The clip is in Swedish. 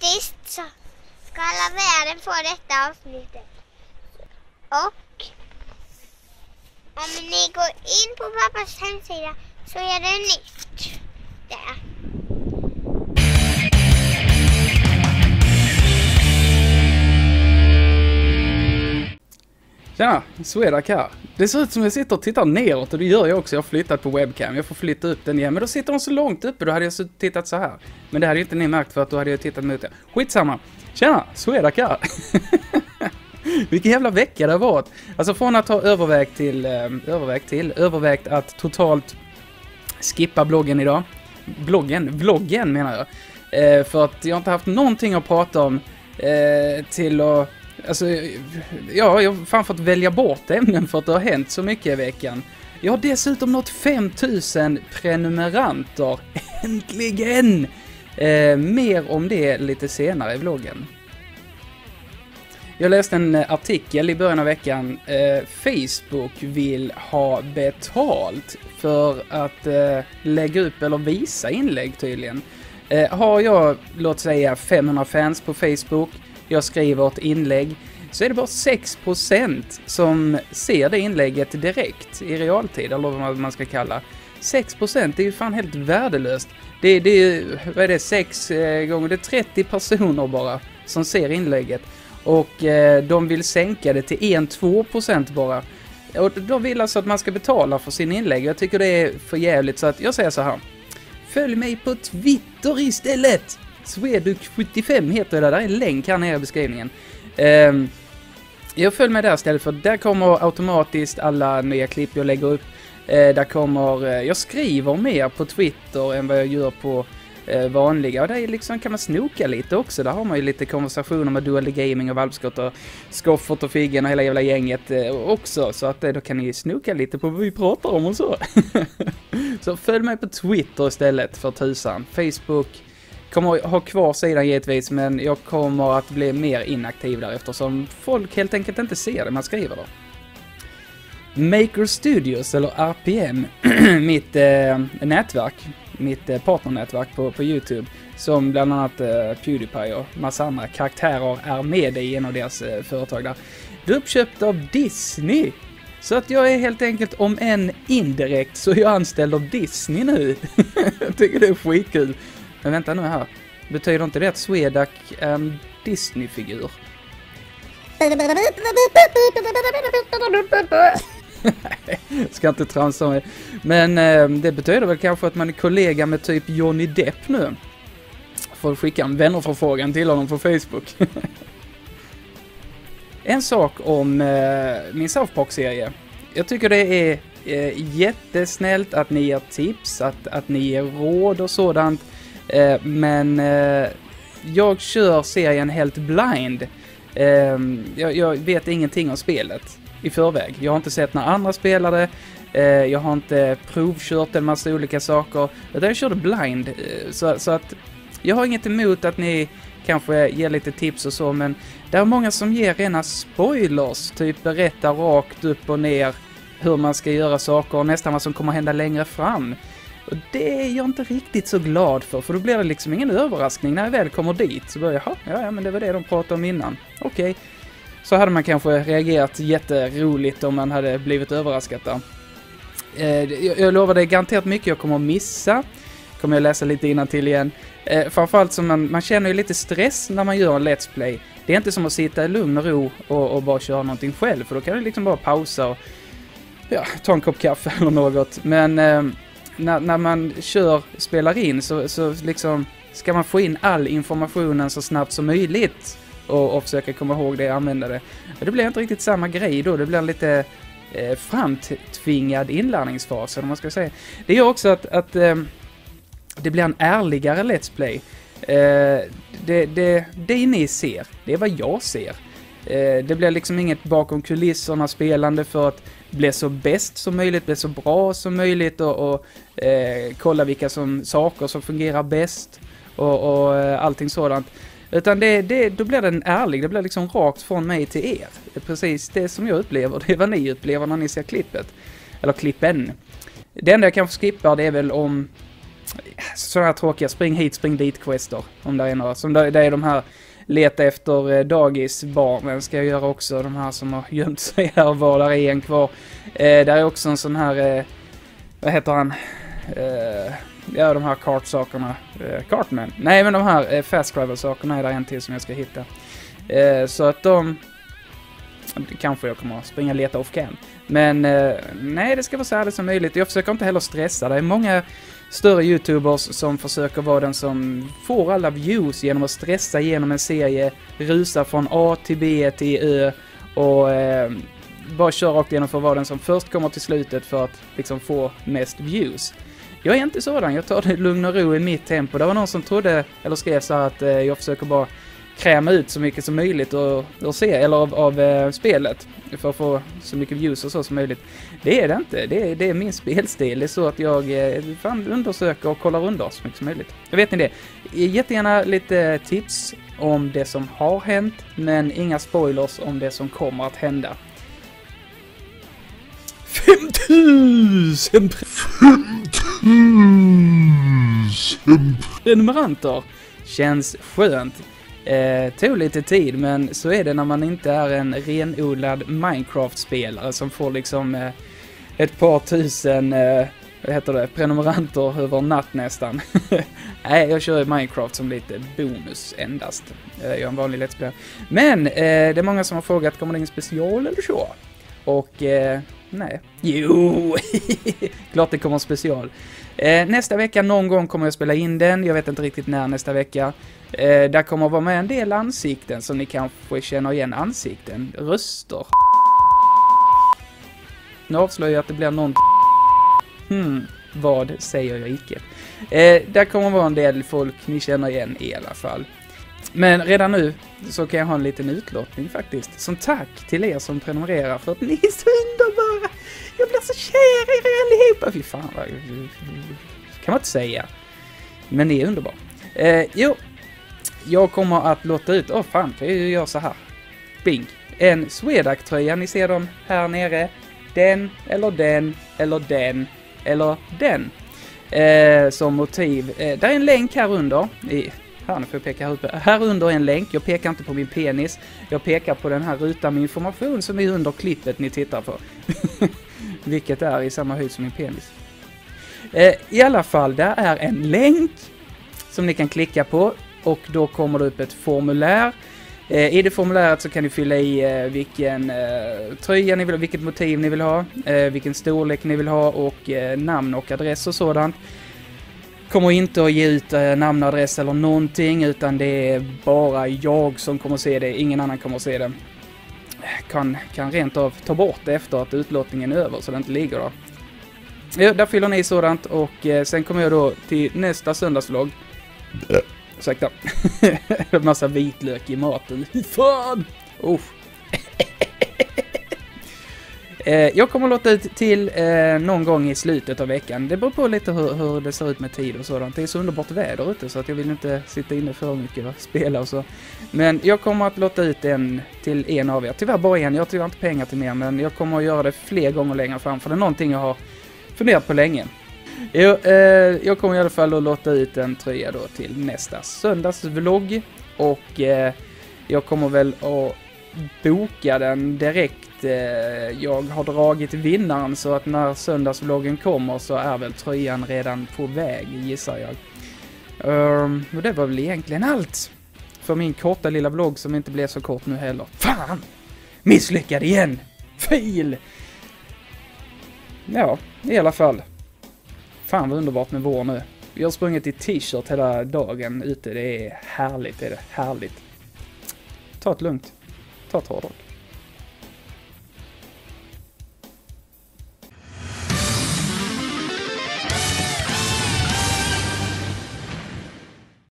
Faktiskt så ska alla världen få detta avsnittet. Och om ni går in på pappas hemsida så är det nytt där. Tjena, Swedak här. Det ser ut som jag sitter och tittar neråt och det gör jag också. Jag har flyttat på webcam. Jag får flytta upp den igen. Men då sitter de så långt uppe. Då hade jag tittat så här. Men det hade ju inte ni märkt för att då hade jag tittat mot det. Skitsamma. Tjena, Swedak här. Vilken jävla vecka det har varit. Alltså från att ha övervägt att totalt skippa bloggen idag. Vloggen menar jag. För att jag inte haft någonting att prata om till att... Alltså, ja, jag har fan fått välja bort ämnen för att det har hänt så mycket i veckan. Jag har dessutom nått 5000 prenumeranter. Äntligen! Mer om det lite senare i vloggen. Jag läste en artikel i början av veckan. Facebook vill ha betalt för att lägga upp eller visa inlägg tydligen. Har jag, låt säga, 500 fans på Facebook, jag skriver ett inlägg, så är det bara 6% som ser det inlägget direkt i realtid, eller vad man ska kalla. 6%, det är ju fan helt värdelöst. Det är vad är det, 6 gånger, det är 30 personer bara som ser inlägget. Och de vill sänka det till 1-2% bara. Och de vill alltså att man ska betala för sin inlägg. Jag tycker det är för jävligt, så att jag säger så här. Följ mig på Twitter istället! Sweduk75 heter det, där är en länk här nere i beskrivningen. Jag följer mig där istället, för där kommer automatiskt alla nya klipp jag lägger upp. Där kommer, jag skriver mer på Twitter än vad jag gör på vanliga. Och där liksom kan man snoka lite också. Där har man ju lite konversationer med Dual Gaming och Valpskott och Skoffert och Figgen och hela jävla gänget också. Så att då kan ni snoka lite på vad vi pratar om och så. Så följ mig på Twitter istället för tusan. Facebook kommer ha kvar sidan givetvis, men jag kommer att bli mer inaktiv där eftersom folk helt enkelt inte ser det man skriver då. Maker Studios eller RPM, mitt nätverk, mitt partnernätverk på YouTube, som bland annat PewDiePie och massa andra karaktärer är med i en av deras företag där. Det är uppköpt av Disney. Så att jag är helt enkelt, om än indirekt, så är jag anställd av Disney nu. Jag tycker det är skitkul. Men vänta nu här. Betyder inte det att Swedak är en Disney-figur? Ska inte transa mig. Men det betyder väl kanske att man är kollega med typ Johnny Depp nu. Får skicka en vännerförfrågan till honom på Facebook. En sak om min South Park-serie. Jag tycker det är jättesnällt att ni ger tips, att ni ger råd och sådant. Men jag kör serien helt blind. Jag vet ingenting om spelet i förväg. Jag har inte sett när andra spelade. Jag har inte provkört en massa olika saker. Jag körde blind. Så att jag har inget emot att ni kanske ger lite tips och så. Men det är många som ger rena spoilers. Typ berättar rakt upp och ner hur man ska göra saker och nästan vad som kommer hända längre fram. Och det är jag inte riktigt så glad för då blir det liksom ingen överraskning när jag väl kommer dit. Så börjar jag, ja men det var det de pratade om innan. Okej. Så hade man kanske reagerat jätteroligt om man hade blivit överraskad där. Jag lovar, det är garanterat mycket jag kommer att missa. Kommer jag läsa lite innantill igen. Framförallt så man känner ju lite stress när man gör en Let's Play. Det är inte som att sitta i lugn och ro och bara köra någonting själv. För då kan du liksom bara pausa och ta en kopp kaffe eller något. Men när man spelar in så liksom ska man få in all informationen så snabbt som möjligt. Och försöka komma ihåg det och använda det. Det blir inte riktigt samma grej då. Det blir en lite framtvingad inlärningsfas, om man ska säga. Det gör också att det blir en ärligare Let's Play. Det ni ser, det är vad jag ser. Det blir liksom inget bakom kulisserna spelande för att bli så bäst som möjligt, bli så bra som möjligt och kolla vilka saker som fungerar bäst och allting sådant. Utan då blir den ärlig, det blir liksom rakt från mig till er. Det är precis det som jag upplever, det är vad ni upplever när ni ser klippet. Eller klippen. Det enda jag kanske skippar, det är väl om sådana här tråkiga spring hit, spring dit quester. Om det är några. Som det är de här leta efter dagisbarnen ska jag göra också. De här som har gömt sig här och var. Där är en kvar. Där är också en sån här, vad heter han? Ja, de här kartsakerna. Cartman. Nej, men de här fast travel-sakerna är där en till som jag ska hitta. Så att kanske jag kommer att springa och leta off-cam. Men nej, det ska vara så ärligt som möjligt. Jag försöker inte heller stressa. Det är många större YouTubers som försöker vara den som får alla views genom att stressa igenom en serie, rusa från A till B till Ö och bara köra rakt igenom för att vara den som först kommer till slutet för att liksom få mest views. Jag är inte sådan, jag tar det lugn och ro i mitt tempo. Det var någon som trodde, eller skrev så här att jag försöker bara kräma ut så mycket som möjligt och se, eller av spelet för att få så mycket views och så som möjligt. Det är det inte, det är min spelstil. Det är så att jag undersöker och kollar under så mycket som möjligt. Jag vet inte det. Jättegärna lite tips om det som har hänt, men inga spoilers om det som kommer att hända. 5000 prenumeranter känns skönt. Tog lite tid, men så är det när man inte är en renodlad Minecraft-spelare som får liksom ett par tusen prenumeranter över natt nästan. Nej, jag kör Minecraft som lite bonus endast. Jag är en vanlig let's play. Men det är många som har frågat, kommer det in special eller så? Och nej. Jo! Klart det kommer en special. Nästa vecka någon gång kommer jag spela in den. Jag vet inte riktigt när nästa vecka. Där kommer att vara med en del ansikten som ni kanske känner igen ansikten. Röster. Nu avslöjar jag att det blir någon... vad säger jag icke? Där kommer att vara en del folk ni känner igen i alla fall. Men redan nu så kan jag ha en liten utlottning faktiskt. Som tack till er som prenumererar för att ni är så underbara. Jag blir så kär i er allihopa. Fy fan, vad kan man inte säga. Men ni är underbara. Jo, jag kommer att låta ut... fan, kan jag göra så här. Bing. En Swedac-tröja, ni ser dem här nere. Den, eller den, eller den, eller den. Som motiv. Där är en länk här under. Här, nu får jag peka ut. Här under är en länk. Jag pekar inte på min penis. Jag pekar på den här rutan med information som är under klippet ni tittar på. Vilket är i samma höjd som min penis. I alla fall, där är en länk som ni kan klicka på. Och då kommer det upp ett formulär. I det formuläret så kan ni fylla i vilken tröja ni vill ha, vilket motiv ni vill ha, vilken storlek ni vill ha och namn och adress och sådant. Kommer inte att ge ut namn och adress eller någonting, utan det är bara jag som kommer att se det, ingen annan kommer att se det. Kan rent av ta bort det efter att utlottningen är över så det inte ligger där. Ja, där fyller ni sådant och sen kommer jag då till nästa söndagsvlogg. Ursäkta. En massa vitlök i maten. Fan! Jag kommer att låta ut till någon gång i slutet av veckan. Det beror på lite hur det ser ut med tid och sådant. Det är så underbart väder ute så att jag vill inte sitta inne för mycket och spela och så. Men jag kommer att låta ut en till en av er. Tyvärr bara en. Jag har tyvärr inte pengar till mer, men jag kommer att göra det fler gånger längre fram. För det är någonting jag har funderat på länge. Jag kommer i alla fall att låta ut en tröja då till nästa söndagsvlogg. Och jag kommer väl att boka den direkt. Jag har dragit vinnaren så att när söndagsvloggen kommer så är väl tröjan redan på väg, gissar jag. Och det var väl egentligen allt för min korta lilla vlogg som inte blev så kort nu heller. Fan! Misslyckad igen! Fail! Ja, i alla fall. Fan vad underbart med vår nu. Jag har sprungit i t-shirt hela dagen ute. Det är härligt, Ta ett lugnt. Ta ett hårdrock.